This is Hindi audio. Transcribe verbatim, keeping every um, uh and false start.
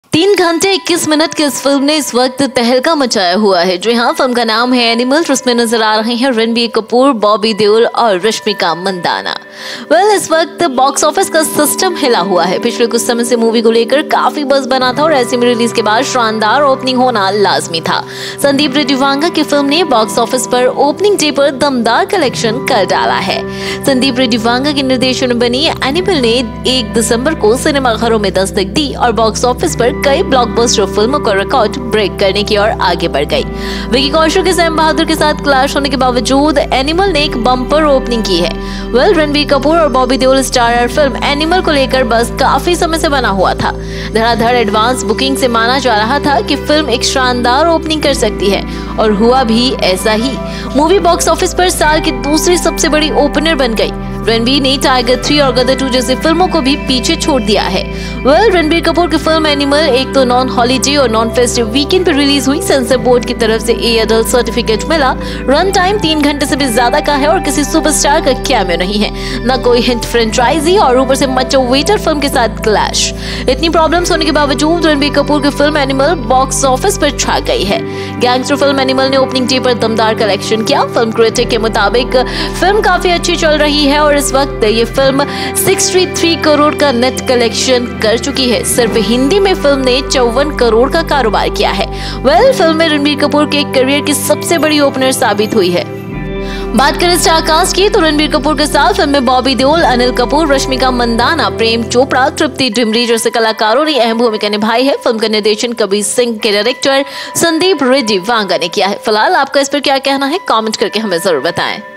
तीन घंटे इक्कीस मिनट की इस फिल्म ने इस वक्त तहलका मचाया हुआ है। जो यहाँ फिल्म का नाम है एनिमल, जिसमें नजर आ रहे हैं रणबीर कपूर, बॉबी देओल और रश्मिका मंदाना। वेल well, इस वक्त बॉक्स ऑफिस का सिस्टम हिला हुआ है। पिछले कुछ समय से मूवी को लेकर काफी बज़ बना था और ऐसे में रिलीज के बाद शानदार ओपनिंग होना लाजमी था। संदीप रेड्डी वांगा की फिल्म ने बॉक्स ऑफिस पर ओपनिंग डे पर दमदार कलेक्शन कर डाला है। संदीप रेड्डी वांगा के निर्देशन में बनी एनिमल ने एक दिसंबर को सिनेमाघरों में दस्तक दी और बॉक्स ऑफिस पर कई ब्लॉकबस्टर फिल्मों का रिकॉर्ड ब्रेक करने की ओर आगे बढ़ गई। विकी कौशल के सैम बहादुर के साथ क्लैश होने के बावजूद एनिमल ने एक बम्पर ओपनिंग की है। वेल रणबीर कपूर और बॉबी देओल स्टारर फिल्म एनिमल को लेकर बस काफी समय से बना हुआ था। धड़ाधड़ एडवांस बुकिंग से माना जा रहा था कि फिल्म एक शानदार ओपनिंग कर सकती है और हुआ भी ऐसा ही। मूवी बॉक्स ऑफिस पर साल की दूसरी सबसे बड़ी ओपनर बन गई। रणबीर ने टाइगर थ्री और गदर टू जैसी फिल्मों को भी पीछे छोड़ दिया है। वेल रणबीर कपूर की फिल्म एनिमल एक तो नॉन हॉलीडे और नॉन फेस्टिव वीकेंड पर रिलीज हुई। सेंसर बोर्ड की तरफ से ए एडल्ट सर्टिफिकेट मिला। रन टाइम तीन घंटे से भी ज्यादा का है और किसी सुपरस्टार का कैमियो नहीं है, न कोई हिंट फ्रेंचाइजी और ऊपर से मचो वेटर फिल्म के साथ क्लैश। इतनी प्रॉब्लम्स होने के बावजूद रणबीर कपूर की फिल्म एनिमल बॉक्स ऑफिस पर छा गई है। गैंगस्टर फिल्म एनिमल ने ओपनिंग डे पर दमदार कलेक्शन किया। फिल्म क्रिटिक के मुताबिक फिल्म काफी अच्छी चल रही है और इस वक्त ये फिल्म तिरसठ करोड़ का नेट कलेक्शन कर चुकी है। सिर्फ हिंदी में फिल्म ने चौवन करोड़ का कारोबार किया है। वेल फिल्म में रणबीर कपूर के करियर की सबसे बड़ी ओपनर साबित हुई है। बात करें स्टार कास्ट की तो रणबीर कपूर के साथ फिल्म में बॉबी देओल, अनिल कपूर, रश्मिका मंदाना, प्रेम चोपड़ा, तृप्ति डिमरी जैसे कलाकारों ने अहम भूमिका निभाई है। फिल्म का निर्देशन कबीर सिंह के डायरेक्टर संदीप रेड्डी वांगा ने किया है। फिलहाल आपका इस पर क्या कहना है, कमेंट करके हमें जरूर बताएं।